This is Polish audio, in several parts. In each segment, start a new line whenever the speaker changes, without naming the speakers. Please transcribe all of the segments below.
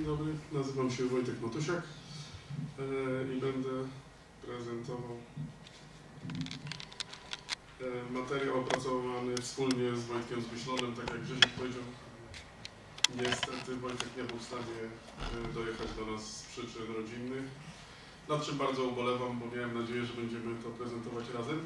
Dzień dobry, nazywam się Wojtek Matusiak i będę prezentował materiał opracowany wspólnie z Wojtkiem Zmyślonym. Tak jak Grzesiek powiedział, niestety Wojtek nie był w stanie dojechać do nas z przyczyn rodzinnych, nad czym bardzo ubolewam, bo miałem nadzieję, że będziemy to prezentować razem.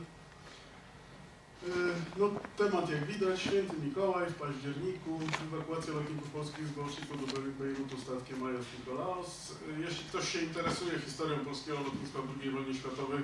No, temat jak widać, Święty Mikołaj w październiku, ewakuacja lotników polskich z Balczyku do Bejrutu statkiem Majos Nikolaos. Jeśli ktoś się interesuje historią polskiego lotnictwa w II wojnie światowej,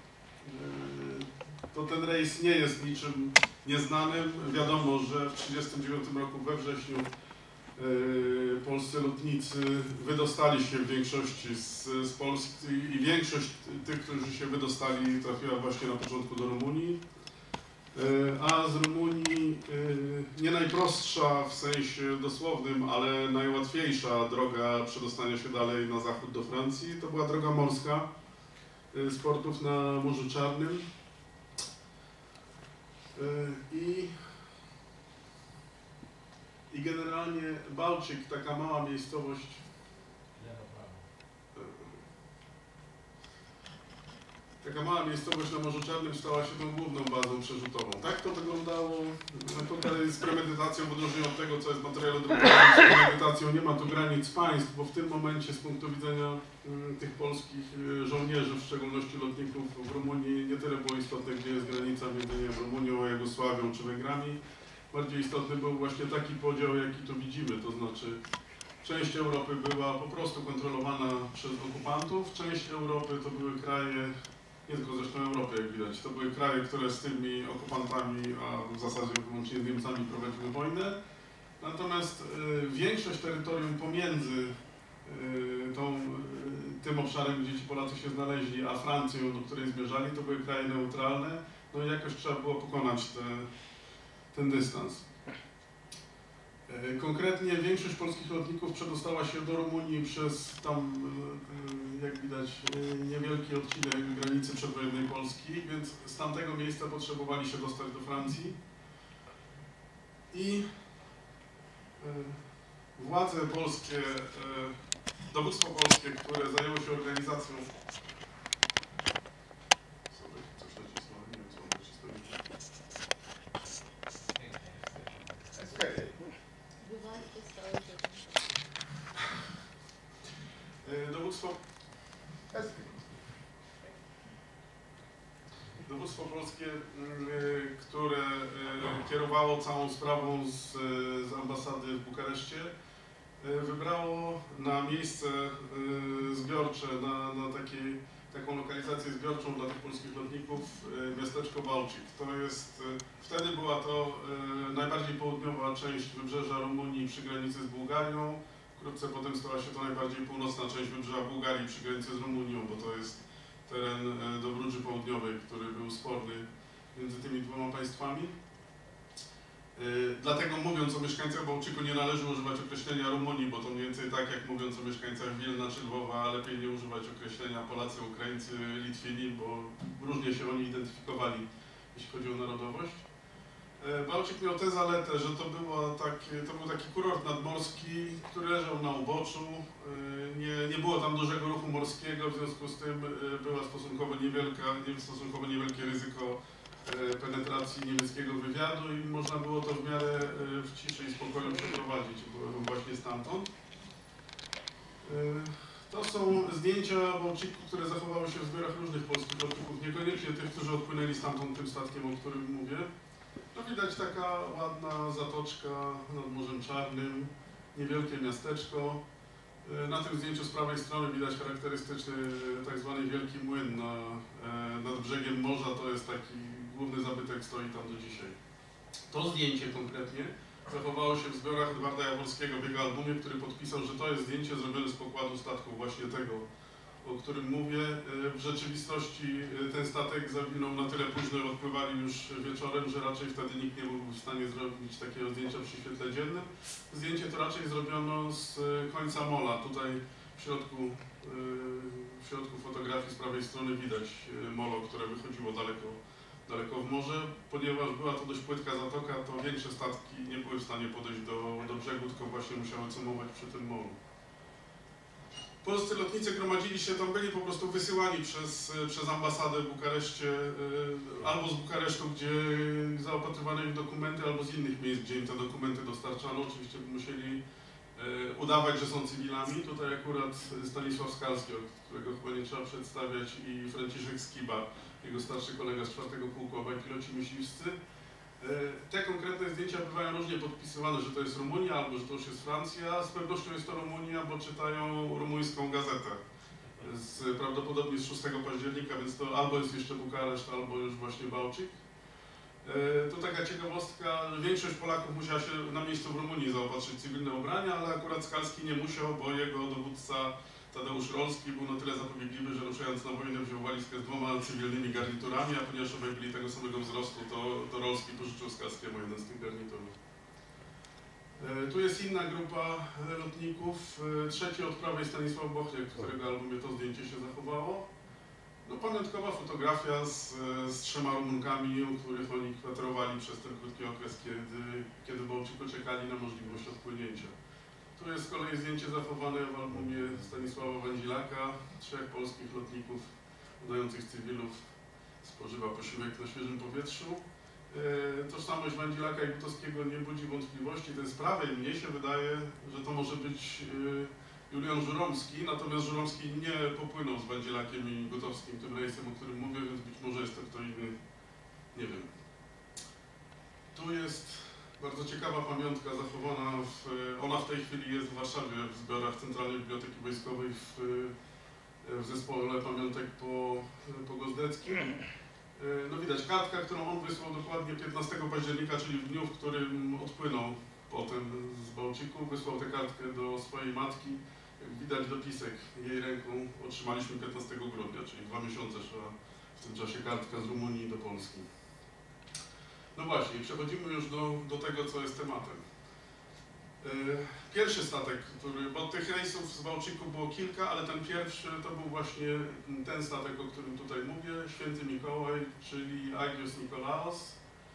to ten rejs nie jest niczym nieznanym. Wiadomo, że w 1939 roku we wrześniu polscy lotnicy wydostali się w większości z Polski i większość tych, którzy się wydostali, trafiła właśnie na początku do Rumunii. A z Rumunii nie najprostsza w sensie dosłownym, ale najłatwiejsza droga przedostania się dalej na zachód do Francji to była droga morska z portów na Morzu Czarnym. I generalnie Balczyk, taka mała miejscowość, na Morzu Czarnym stała się tą główną bazą przerzutową. Tak to wyglądało tutaj z premedytacją, w odróżnieniu od tego, co jest w materiale drugim, z premedytacją nie ma tu granic państw, bo w tym momencie z punktu widzenia tych polskich żołnierzy, w szczególności lotników w Rumunii, nie tyle było istotne, gdzie jest granica między Rumunią a Jugosławią czy Węgrami. Bardziej istotny był właśnie taki podział, jaki tu widzimy, to znaczy część Europy była po prostu kontrolowana przez okupantów, część Europy to były kraje, nie tylko zresztą Europy, jak widać, to były kraje, które z tymi okupantami, a w zasadzie wyłącznie z Niemcami prowadziły wojnę. Natomiast większość terytorium pomiędzy tym obszarem, gdzie ci Polacy się znaleźli, a Francją, do której zmierzali, to były kraje neutralne. No i jakoś trzeba było pokonać ten dystans. Konkretnie większość polskich lotników przedostała się do Rumunii przez tam, jak widać, niewielki odcinek granicy przedwojennej Polski, więc z tamtego miejsca potrzebowali się dostać do Francji. I władze polskie, dowództwo polskie, które zajęło się organizacją... Dowództwo polskie, które kierowało całą sprawą z ambasady w Bukareszcie, wybrało na miejsce zbiorcze, na taką lokalizację zbiorczą dla tych polskich lotników miasteczko Balczyk. To jest, wtedy była to najbardziej południowa część wybrzeża Rumunii przy granicy z Bułgarią. Wkrótce potem stała się to najbardziej północna część wybrzeża Bułgarii przy granicy z Rumunią, bo to jest teren Dobrudży Południowej, który był sporny między tymi dwoma państwami. Dlatego mówiąc o mieszkańcach Bałczyku nie należy używać określenia Rumunii, bo to mniej więcej tak jak mówiąc o mieszkańcach Wilna czy Lwowa, lepiej nie używać określenia Polacy, Ukraińcy, Litwini, bo różnie się oni identyfikowali, jeśli chodzi o narodowość. Balczyk miał tę zaletę, że to był taki kurort nadmorski, który leżał na uboczu. Nie było tam dużego ruchu morskiego, w związku z tym było stosunkowo niewielkie ryzyko penetracji niemieckiego wywiadu i można było to w miarę w ciszy i spokoju przeprowadzić. Byłem właśnie stamtąd. To są zdjęcia Bałczyku, które zachowały się w zbiorach różnych polskich lotników, niekoniecznie tych, którzy odpłynęli stamtąd tym statkiem, o którym mówię. No widać taka ładna zatoczka nad Morzem Czarnym, niewielkie miasteczko. Na tym zdjęciu z prawej strony widać charakterystyczny tak zwany wielki młyn nad brzegiem morza. To jest taki główny zabytek, stoi tam do dzisiaj. To zdjęcie konkretnie zachowało się w zbiorach Edwarda Jaworskiego w jego albumie, który podpisał, że to jest zdjęcie zrobione z pokładu statku właśnie tego, o którym mówię. W rzeczywistości ten statek zawinął na tyle późno i odpływali już wieczorem, że raczej wtedy nikt nie był w stanie zrobić takiego zdjęcia przy świetle dziennym. Zdjęcie to raczej zrobiono z końca mola. Tutaj w środku fotografii z prawej strony widać molo, które wychodziło daleko w morze. Ponieważ była to dość płytka zatoka, to większe statki nie były w stanie podejść do brzegu, tylko właśnie musiały cumować przy tym molu. Polscy lotnicy gromadzili się tam, byli po prostu wysyłani przez ambasadę w Bukareszcie, albo z Bukaresztu, gdzie zaopatrywano ich dokumenty, albo z innych miejsc, gdzie im te dokumenty dostarczano. Oczywiście musieli udawać, że są cywilami. Tutaj akurat Stanisław Skalski, którego chyba nie trzeba przedstawiać, i Franciszek Skiba, jego starszy kolega z 4. Pułku, obaj piloci myśliwscy. Te konkretne zdjęcia bywają różnie podpisywane, że to jest Rumunia, albo że to już jest Francja. Z pewnością jest to Rumunia, bo czytają rumuńską gazetę, prawdopodobnie z 6 października, więc to albo jest jeszcze Bukareszt, albo już właśnie Bałczyk. To taka ciekawostka, większość Polaków musiała się na miejscu w Rumunii zaopatrzyć w cywilne ubrania, ale akurat Skalski nie musiał, bo jego dowódca Tadeusz Rolski był na tyle zapobiegliwy, że ruszając na wojnę wziął walizkę z 2 cywilnymi garniturami, a ponieważ obaj byli tego samego wzrostu, to Rolski pożyczył Skalskiemu jeden z tych garniturów. Tu jest inna grupa lotników. Trzeci od prawej Stanisław Bochniak, którego albumie to zdjęcie się zachowało. No, pamiątkowa fotografia z 3 Rumunkami, u których oni kwaterowali przez ten krótki okres, kiedy w Bałczyku czekali na możliwość odpłynięcia. Tu jest z kolei zdjęcie zachowane w albumie Stanisława Wandzilaka. 3 polskich lotników udających cywilów spożywa posiłek na świeżym powietrzu. Tożsamość Wandzilaka i Butowskiego nie budzi wątpliwości. Ten z prawej, mnie się wydaje, że to może być Julian Żuromski, natomiast Żuromski nie popłynął z Wandzilakiem i Gutowskim tym rejsem, o którym mówię, więc być może jest to kto inny, nie wiem. Tu jest bardzo ciekawa pamiątka zachowana, ona w tej chwili jest w Warszawie, w zbiorach Centralnej Biblioteki Wojskowej, w zespole pamiątek po Gozdeckim. No widać kartka, którą on wysłał dokładnie 15 października, czyli w dniu, w którym odpłynął potem z Bałtyku, wysłał tę kartkę do swojej matki. Jak widać dopisek jej ręką otrzymaliśmy 15 grudnia, czyli 2 miesiące szła w tym czasie kartka z Rumunii do Polski. No właśnie, przechodzimy już do tego, co jest tematem. Pierwszy statek, bo tych rejsów z Bałtyku było kilka, ale ten pierwszy to był właśnie ten statek, o którym tutaj mówię, Święty Mikołaj, czyli Agios Nikolaos.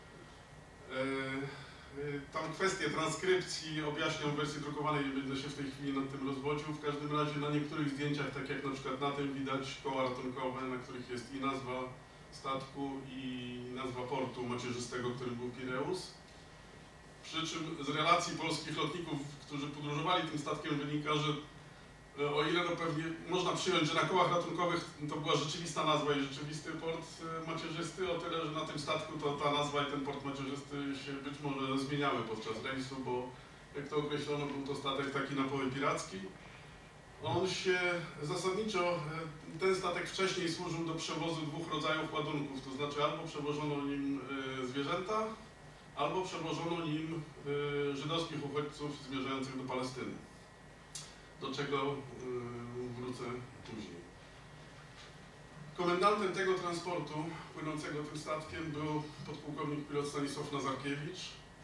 Tam kwestię transkrypcji objaśniam w wersji drukowanej, nie będę się w tej chwili nad tym rozwodził. W każdym razie na niektórych zdjęciach, tak jak na przykład na tym, widać koła ratunkowe, na których jest i nazwa statku, i nazwa portu macierzystego, którym był Pireus. Przy czym z relacji polskich lotników, którzy podróżowali tym statkiem, wynika, że o ile no pewnie można przyjąć, że na kołach ratunkowych to była rzeczywista nazwa i rzeczywisty port macierzysty, o tyle, że na tym statku to ta nazwa i ten port macierzysty się być może zmieniały podczas rejsu, bo jak to określono, był to statek taki na poły piracki. On się zasadniczo, ten statek wcześniej służył do przewozu 2 rodzajów ładunków, to znaczy albo przewożono nim zwierzęta, albo przewożono nim żydowskich uchodźców zmierzających do Palestyny, do czego wrócę później. Komendantem tego transportu płynącego tym statkiem był podpułkownik pilot Stanisław Nazarkiewicz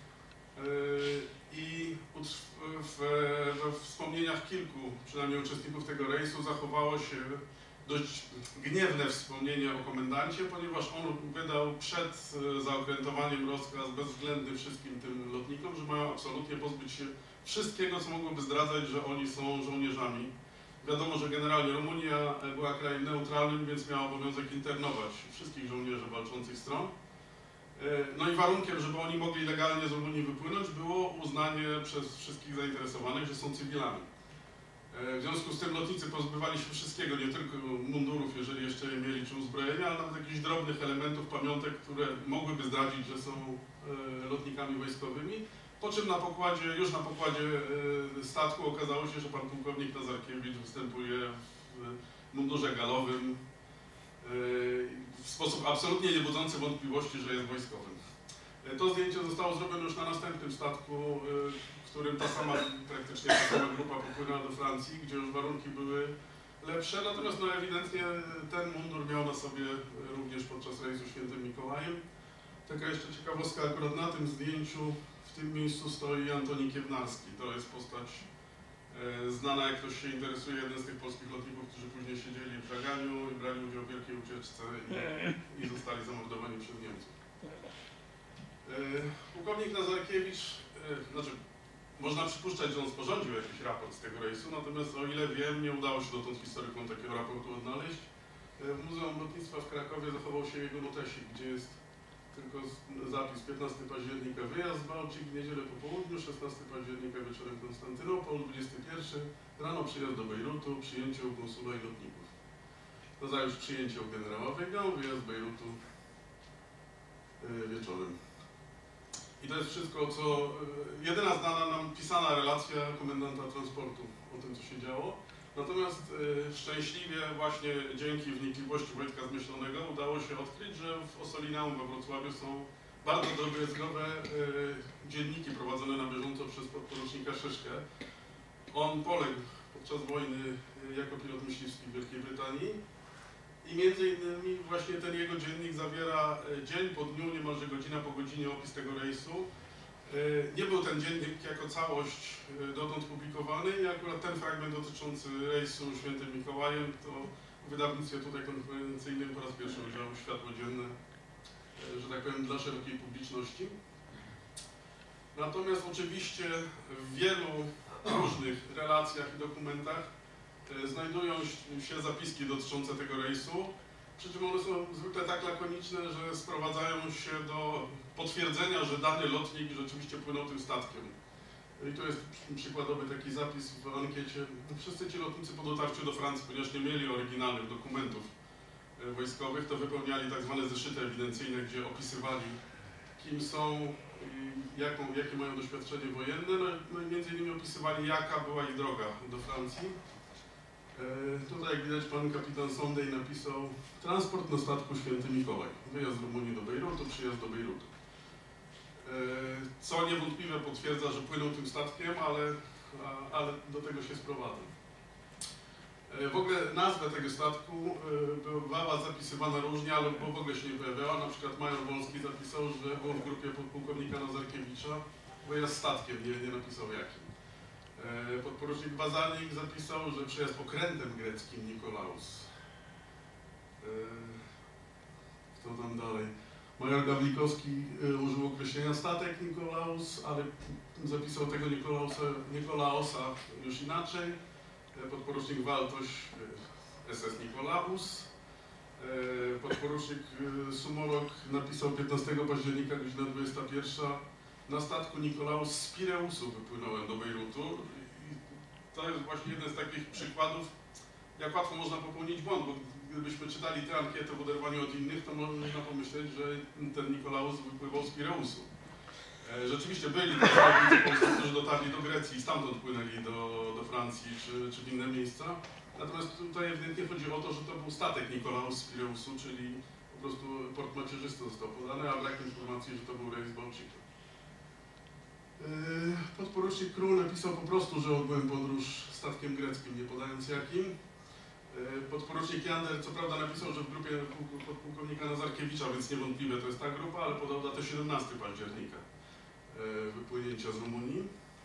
i we wspomnieniach kilku, przynajmniej uczestników tego rejsu, zachowało się dość gniewne wspomnienie o komendancie, ponieważ on wydał przed zaokrętowaniem rozkaz bezwzględny wszystkim tym lotnikom, że mają absolutnie pozbyć się wszystkiego, co mogłoby zdradzać, że oni są żołnierzami. Wiadomo, że generalnie Rumunia była krajem neutralnym, więc miała obowiązek internować wszystkich żołnierzy walczących stron. No i warunkiem, żeby oni mogli legalnie z Rumunii wypłynąć, było uznanie przez wszystkich zainteresowanych, że są cywilami. W związku z tym lotnicy pozbywali się wszystkiego, nie tylko mundurów, jeżeli jeszcze je mieli, czy uzbrojenia, ale nawet jakichś drobnych elementów, pamiątek, które mogłyby zdradzić, że są lotnikami wojskowymi. Po czym już na pokładzie statku okazało się, że pan pułkownik Nazarkiewicz występuje w mundurze galowym w sposób absolutnie nie budzący wątpliwości, że jest wojskowym. To zdjęcie zostało zrobione już na następnym statku, którym praktycznie ta sama grupa popłynęła do Francji, gdzie już warunki były lepsze, natomiast no ewidentnie ten mundur miał na sobie również podczas rejsu Świętym Mikołajem. Taka jeszcze ciekawostka, akurat na tym zdjęciu w tym miejscu stoi Antoni Kiewnarski. To jest postać znana, jak ktoś się interesuje, jeden z tych polskich lotników, którzy później siedzieli w żaganiu i brali udział w wielkiej ucieczce i zostali zamordowani przez Niemców. Pułkownik Nazarkiewicz, Można przypuszczać, że on sporządził jakiś raport z tego rejsu, natomiast o ile wiem, nie udało się dotąd historykom takiego raportu odnaleźć. W Muzeum Lotnictwa w Krakowie zachował się jego notesik, gdzie jest tylko zapis 15 października wyjazd z Bałczyk, w niedzielę po południu, 16 października wieczorem Konstantynopol, 21 rano przyjazd do Bejrutu, przyjęcie u konsula i lotników. Nazajutrz przyjęcie u generała Wyga, wyjazd z Bejrutu wieczorem. I to jest wszystko, co jedyna znana nam pisana relacja komendanta transportu o tym, co się działo. Natomiast szczęśliwie właśnie dzięki wnikliwości Wojtka Zmyślonego udało się odkryć, że w Ossolineum we Wrocławiu są bardzo drobiazgowe dzienniki prowadzone na bieżąco przez podporucznika Szyszkę. On poległ podczas wojny jako pilot myśliwski w Wielkiej Brytanii i między innymi właśnie ten jego dziennik zawiera dzień po dniu, niemalże godzina po godzinie opis tego rejsu. Nie był ten dziennik jako całość dotąd publikowany i akurat ten fragment dotyczący rejsu Świętym Mikołajem to w wydawnictwie tutaj konferencyjnym po raz pierwszy ujrzało światło dzienne, że tak powiem, dla szerokiej publiczności. Natomiast oczywiście w wielu różnych relacjach i dokumentach znajdują się zapiski dotyczące tego rejsu, przy czym one są zwykle tak lakoniczne, że sprowadzają się do potwierdzenia, że dany lotnik rzeczywiście płynął tym statkiem. I tu jest przykładowy taki zapis w ankiecie. Wszyscy ci lotnicy po dotarciu do Francji, ponieważ nie mieli oryginalnych dokumentów wojskowych, to wypełniali tak zwane zeszyty ewidencyjne, gdzie opisywali, kim są, jakie mają doświadczenie wojenne, no i między innymi opisywali, jaka była ich droga do Francji. Tutaj jak widać, pan kapitan Sondej napisał transport na statku Święty Mikołaj. Wyjazd z Rumunii do Bejrutu, przyjazd do Bejrutu. Co niewątpliwie potwierdza, że płynął tym statkiem, ale do tego się sprowadzę. W ogóle nazwę tego statku była zapisywana różnie, ale w ogóle się nie pojawiała. Na przykład major Wolski zapisał, że było w grupie podpułkownika Nazarkiewicza wyjazd statkiem, nie napisał jakim. Podporucznik Bazalnik zapisał, że przyjazd okrętem greckim Nikolaus. Kto tam dalej? Major Gawlikowski użył określenia statek Nikolaus, ale zapisał tego Nikolaosa już inaczej. Podporucznik Waltoś SS Nikolaus. Podporucznik Sumorok napisał 15 października, godzina 21. Na statku Nikolaus z Pireusu wypłynąłem do Bejrutu. I to jest właśnie jeden z takich przykładów, jak łatwo można popełnić błąd, bo gdybyśmy czytali tę ankietę w oderwaniu od innych, to można pomyśleć, że ten Nikolaus wypływał z Pireusu. Rzeczywiście byli lotnicy polscy, którzy dotarli do Grecji i stamtąd płynęli do Francji czy w inne miejsca. Natomiast tutaj ewidentnie chodzi o to, że to był statek Nikolaus z Pireusu, czyli po prostu port macierzysty został podany, a brak informacji, że to był rejs Bałczyka. Podporucznik Król napisał po prostu, że odbyłem podróż statkiem greckim, nie podając jakim. Podporucznik Jander co prawda napisał, że w grupie podpułkownika Nazarkiewicza, więc niewątpliwie to jest ta grupa, ale podał datę 17 października wypłynięcia z Rumunii.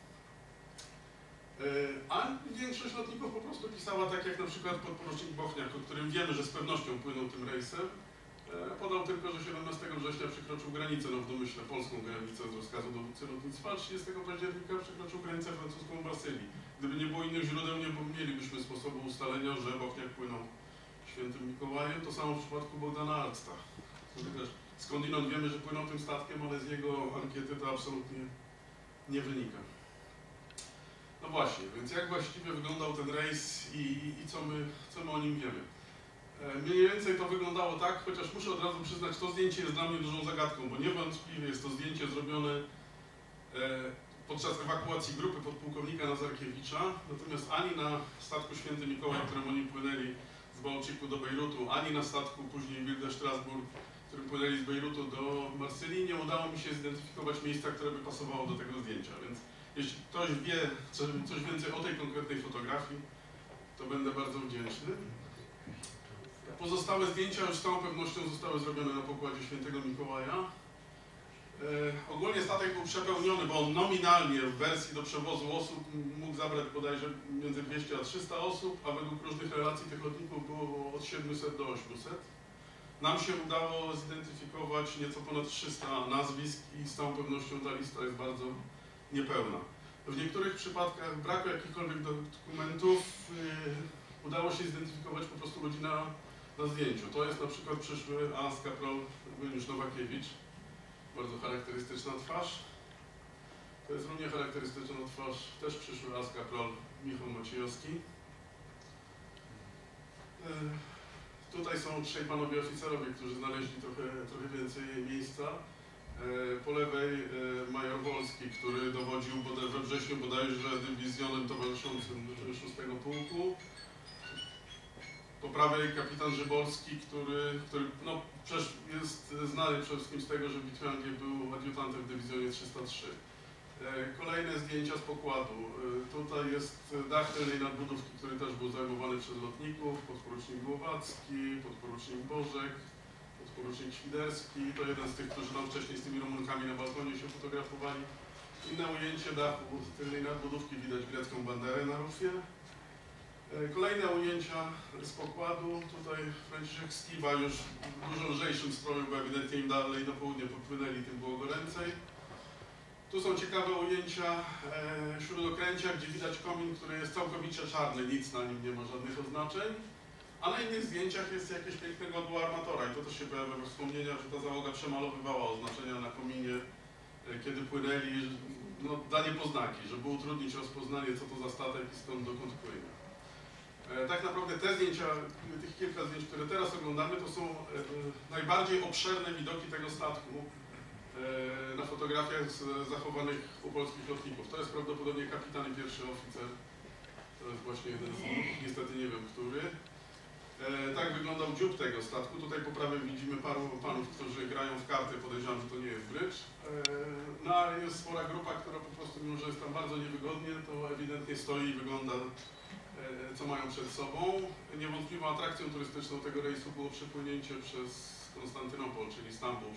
A większość lotników po prostu pisała tak jak na przykład podporucznik Bochniak, o którym wiemy, że z pewnością płynął tym rejsem. Podał tylko, że 17 września przekroczył granicę, no w domyśle polską granicę z rozkazu dowódcy lotnictwa, a 30 października przekroczył granicę francuską w Marsylii. Gdyby nie było innych źródeł, nie mielibyśmy sposobu ustalenia, że Bochniak płynął Świętym Mikołajem. To samo w przypadku Bogdana Arzta. Skądinąd wiemy, że płynął tym statkiem, ale z jego ankiety to absolutnie nie wynika. No właśnie, więc jak właściwie wyglądał ten rejs i co my o nim wiemy? Mniej więcej to wyglądało tak, chociaż muszę od razu przyznać, to zdjęcie jest dla mnie dużą zagadką, bo niewątpliwie jest to zdjęcie zrobione podczas ewakuacji grupy podpułkownika Nazarkiewicza, natomiast ani na statku Święty Mikołaj, którym oni płynęli z Bałczyku do Bejrutu, ani na statku później Wilde Strasburg, którym płynęli z Bejrutu do Marsylii, nie udało mi się zidentyfikować miejsca, które by pasowało do tego zdjęcia, więc jeśli ktoś wie coś więcej o tej konkretnej fotografii, to będę bardzo wdzięczny. Pozostałe zdjęcia już z całą pewnością zostały zrobione na pokładzie Świętego Mikołaja. Ogólnie statek był przepełniony, bo on nominalnie w wersji do przewozu osób mógł zabrać bodajże między 200 a 300 osób, a według różnych relacji tych lotników było od 700 do 800. Nam się udało zidentyfikować nieco ponad 300 nazwisk i z całą pewnością ta lista jest bardzo niepełna. W niektórych przypadkach braku jakichkolwiek dokumentów udało się zidentyfikować po prostu ludzi na zdjęciu. To jest na przykład przyszły Ans Kaprol Eugeniusz Nowakiewicz. Bardzo charakterystyczna twarz. To jest równie charakterystyczna twarz też przyszły Ans Kaprol Michał Maciejowski. Tutaj są trzej panowie oficerowie, którzy znaleźli trochę więcej miejsca. Po lewej major Wolski, który dowodził we wrześniu bodajże dywizjonem towarzyszącym 6 Pułku. Po prawej kapitan Żyborski, który no, przecież jest znany przede wszystkim z tego, że w Litwianie był adiutantem w dywizjonie 303. Kolejne zdjęcia z pokładu. Tutaj jest dach tylnej nadbudówki, który też był zajmowany przez lotników. Podporucznik Głowacki, podporucznik Bożek, podporucznik Świderski. To jeden z tych, którzy tam wcześniej z tymi Rumunkami na balkonie się fotografowali. Inne ujęcie dachu z tylnej nadbudówki, widać grecką banderę na rufie. Kolejne ujęcia z pokładu. Tutaj Franciszek Skiba już w dużo lżejszym stroju, bo ewidentnie im dalej na południe popłynęli, tym było goręcej. Tu są ciekawe ujęcia śródokręcia, gdzie widać komin, który jest całkowicie czarny, nic na nim nie ma żadnych oznaczeń. A na innych zdjęciach jest jakieś piękne godło armatora i to też się pojawia we wspomnieniach, że ta załoga przemalowywała oznaczenia na kominie, kiedy płynęli, no, dla niepoznaki, żeby utrudnić rozpoznanie, co to za statek i skąd dokąd płynie. Tak naprawdę te zdjęcia, tych kilka zdjęć, które teraz oglądamy, to są najbardziej obszerne widoki tego statku na fotografiach zachowanych u polskich lotników. To jest prawdopodobnie kapitan i pierwszy oficer. To jest właśnie jeden z nich, niestety nie wiem, który. Tak wyglądał dziób tego statku. Tutaj po prawej widzimy paru panów, którzy grają w karty. Podejrzewam, że to nie jest brydż. No ale jest spora grupa, która po prostu, mimo że jest tam bardzo niewygodnie, to ewidentnie stoi i wygląda, co mają przed sobą. Niewątpliwą atrakcją turystyczną tego rejsu było przepłynięcie przez Konstantynopol, czyli Stambuł,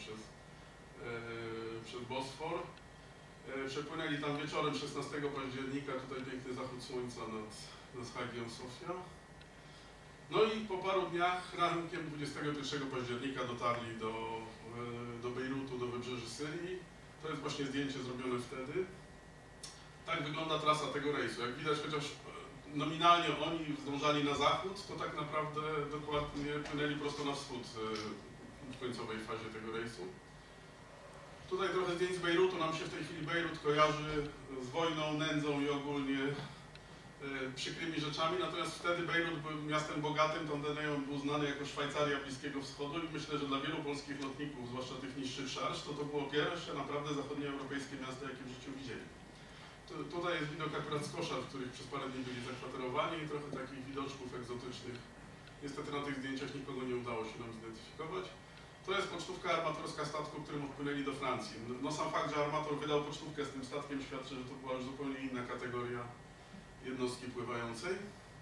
przez Bosfor. Przepłynęli tam wieczorem 16 października, tutaj piękny zachód słońca nad Hagią Sofia. No i po paru dniach, rankiem 21 października dotarli do Bejrutu, do wybrzeży Syrii. To jest właśnie zdjęcie zrobione wtedy. Tak wygląda trasa tego rejsu. Jak widać, chociaż nominalnie oni zdążali na zachód, to tak naprawdę dokładnie płynęli prosto na wschód w końcowej fazie tego rejsu. Tutaj trochę zdjęć z Bejrutu. Nam się w tej chwili Bejrut kojarzy z wojną, nędzą i ogólnie przykrymi rzeczami, natomiast wtedy Bejrut był miastem bogatym, tam rejon był znany jako Szwajcaria Bliskiego Wschodu i myślę, że dla wielu polskich lotników, zwłaszcza tych niższych szarż, to było pierwsze naprawdę zachodnioeuropejskie miasto, jakie w życiu widzieli. Tutaj jest widok akurat z koszar, w których przez parę dni byli zakwaterowani i trochę takich widoczków egzotycznych. Niestety na tych zdjęciach nikogo nie udało się nam zidentyfikować. To jest pocztówka armatorska statku, którym odpłynęli do Francji. No sam fakt, że armator wydał pocztówkę z tym statkiem świadczy, że to była już zupełnie inna kategoria jednostki pływającej.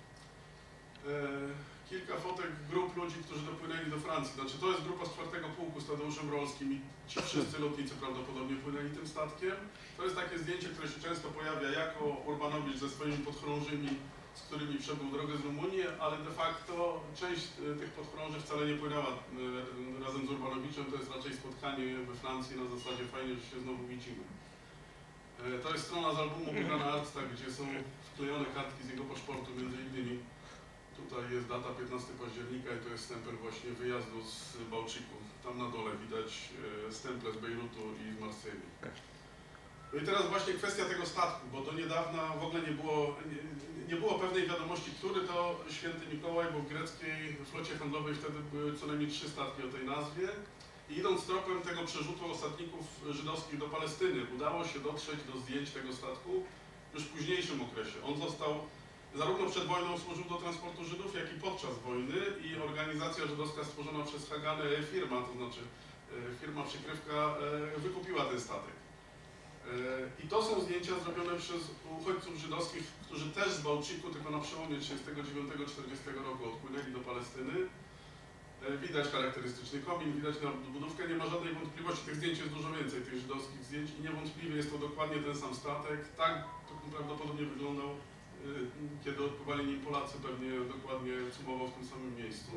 Kilka fotek grup ludzi, którzy dopłynęli do Francji. Znaczy to jest grupa z 4 Pułku z Tadeuszem Rolskim i ci wszyscy lotnicy prawdopodobnie płynęli tym statkiem. To jest takie zdjęcie, które się często pojawia jako Urbanowicz ze swoimi podchorążymi, z którymi przebył drogę z Rumunii, ale de facto część tych podchorąży wcale nie płynęła razem z Urbanowiczem. To jest raczej spotkanie we Francji na zasadzie fajnie, że się znowu widzimy. To jest strona z albumu Bogdana Arzta, gdzie są wklejone kartki z jego paszportu, między innymi. Tutaj jest data 15 października i to jest stempel właśnie wyjazdu z Bałczyku. Tam na dole widać stemple z Bejrutu i z Marsylii. No i teraz właśnie kwestia tego statku, bo do niedawna w ogóle nie było pewnej wiadomości, który to Święty Mikołaj, bo w greckiej flocie handlowej wtedy były co najmniej 3 statki o tej nazwie. I idąc tropem tego przerzutu osadników żydowskich do Palestyny, udało się dotrzeć do zdjęć tego statku już w późniejszym okresie. On został zarówno przed wojną służył do transportu Żydów, jak i podczas wojny i organizacja żydowska stworzona przez Haganę firma, to znaczy firma przykrywka, wykupiła ten statek. I to są zdjęcia zrobione przez uchodźców żydowskich, którzy też z Bałczyku, tylko na przełomie 39-40 roku odpłynęli do Palestyny. Widać charakterystyczny komin, widać budówkę, nie ma żadnej wątpliwości, tych zdjęć jest dużo więcej, tych żydowskich zdjęć i niewątpliwie jest to dokładnie ten sam statek. Tak prawdopodobnie wyglądał, kiedy odpływali nim Polacy, pewnie dokładnie cumował w tym samym miejscu.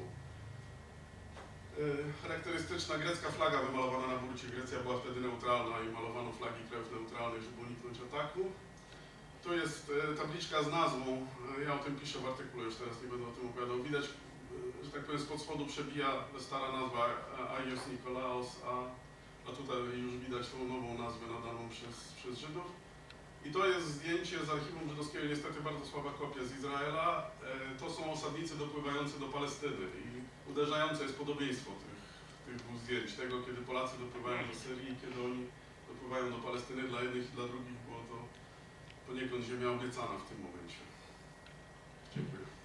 Charakterystyczna grecka flaga wymalowana na burcie. Grecja była wtedy neutralna i malowano flagi krajów neutralnych, żeby uniknąć ataku. Tu jest tabliczka z nazwą, ja o tym piszę w artykule, już teraz nie będę o tym opowiadał. Widać, że tak powiem, spod spodu przebija stara nazwa Aios Nikolaos, a tutaj już widać tą nową nazwę nadaną przez Żydów. I to jest zdjęcie z archiwum żydowskiego, niestety bardzo słaba kopia z Izraela. To są osadnicy dopływający do Palestyny i uderzające jest podobieństwo tych dwóch zdjęć. Tego, kiedy Polacy dopływają do Syrii i kiedy oni dopływają do Palestyny. Dla jednych i dla drugich było to poniekąd ziemia obiecana w tym momencie. Dziękuję.